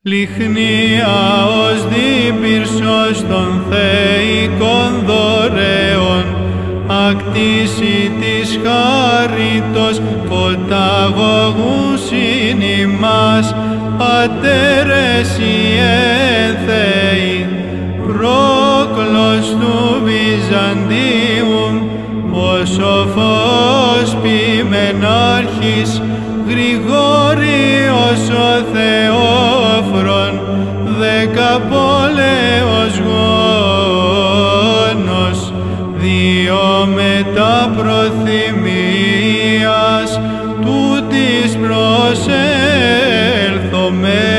Λιχνία ως διπυρσός των θεϊκών δωρεών, ακτίση της χάριτος φωταγωγούσιν ημάς, πατέρες εν Θεοί, πρόκλος του Βυζαντίου, ο σοφός ποιμενάρχης, Γρηγόριος ο Θεόφρον, δεκαπόλεος γόνος, δύο μετά προθυμίας, τούτης προσέλθομε.